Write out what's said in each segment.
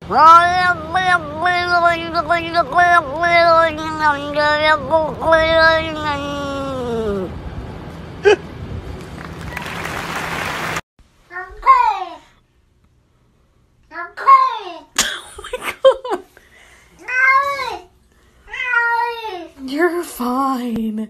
You're fine.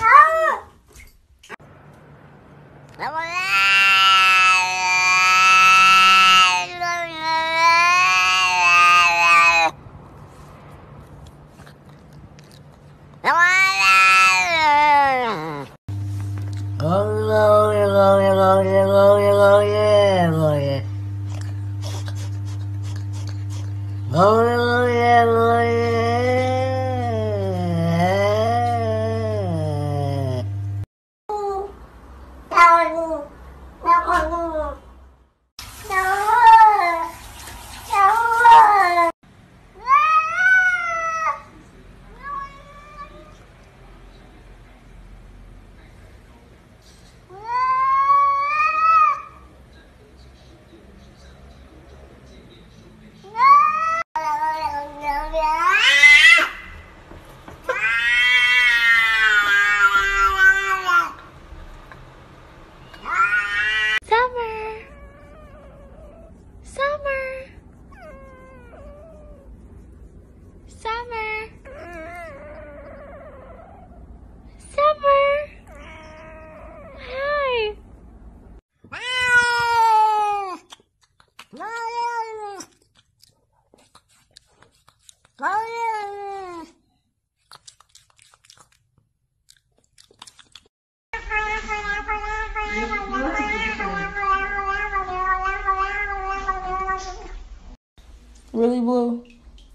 Really, Blue?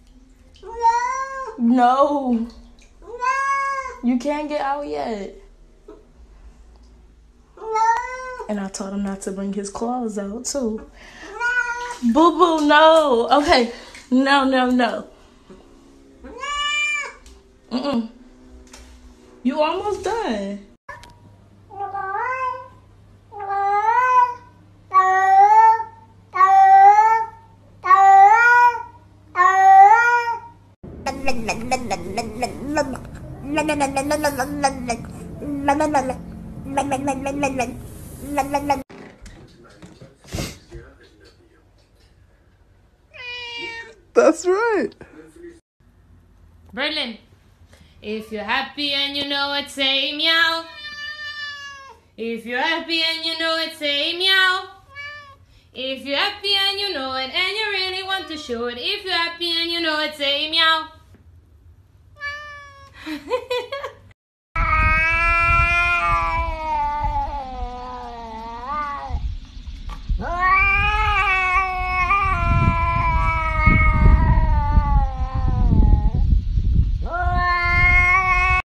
No. You can't get out yet. And I told him not to bring his claws out, too. Boo Boo, no. Okay. No. You almost done. That's right. Berlin, if you're happy and you know it, say meow. If you're happy and you know it, say meow. If you're happy and you know it and you really want to show it, if you're happy and you know it, say meow.